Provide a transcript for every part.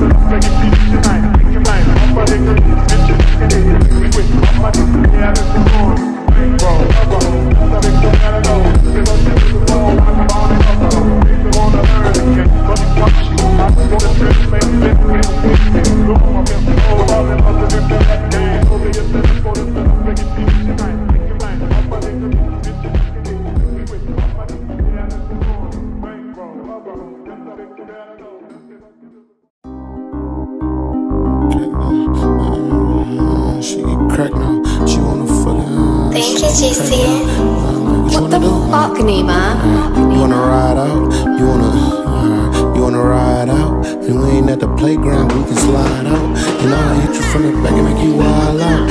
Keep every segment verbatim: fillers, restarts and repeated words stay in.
What the fuck, Nima? You wanna ride out? You wanna, uh, you wanna ride out? And we ain't at the playground, we can slide out. And I'll hit you from the back and make you wild out.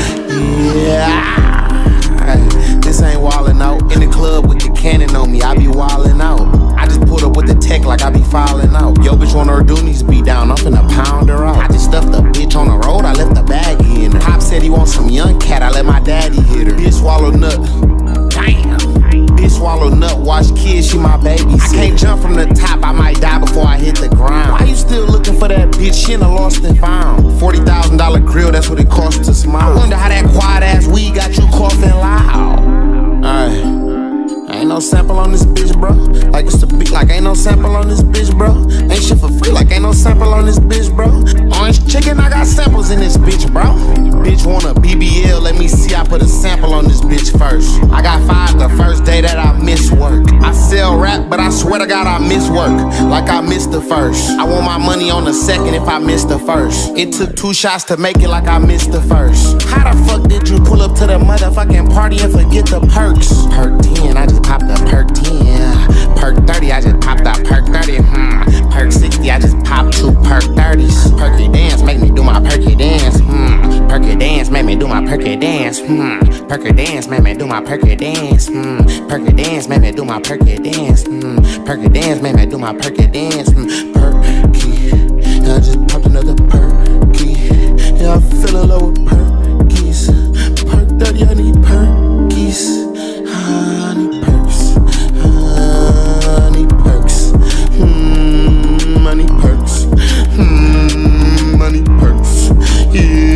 Yeah. This ain't wildin' out. In the club with the cannon on me, I be wildin' out. I just pulled up with the tech like I be filing out. Yo, bitch want her doonies be down, I'm finna pound her out. I just stuffed the bitch on the road, I left the baggie in her. Pop said he want some young cat, I let my daddy hit her. Bitch swallow nut. Damn. Bitch swallow nut, watch kids, she my baby. I can't jump from the top, I might die before I hit the ground. Why you still looking for that bitch? She in a lost and found. forty thousand dollar grill, that's what it costs to smile. I wonder how that quiet ass weed got you coughing loud. Alright. Ain't no sample on this bitch, bro. Like it's the beat, like ain't no sample on this bitch, bro. Ain't shit for free, like ain't no sample on this bitch, bro. Orange chicken, I got samples in this bitch, bro. Bitch want a B B L, let me see, I put a sample on this bitch first. I got five the first day that I miss work. I sell rap, but I swear to God I miss work, like I missed the first. I want my money on the second if I missed the first. It took two shots to make it like I missed the first. How the fuck did you pull up to the motherfucking party and forget the perks? Perk ten, I just popped the Perc ten. Perc thirty, I just popped that Perc thirty. Hmm. Perc sixty, I just popped two Perc thirties. Perky dance, make me do my perky dance. Hmm. Perky dance, make me do my perky dance. Hmm. Perky dance, make me do my perky dance. Hmm. Perky dance, make me do my perky dance. Hmm. Perky dance, make me do my perky dance. Hmm. Perky, I just popped another perky. Yeah, I'm feeling low with perkies. Perc thirty, I need perkies. I need perks. I need perks. Hmm, I need perks. Hmm, I need perks. Yeah.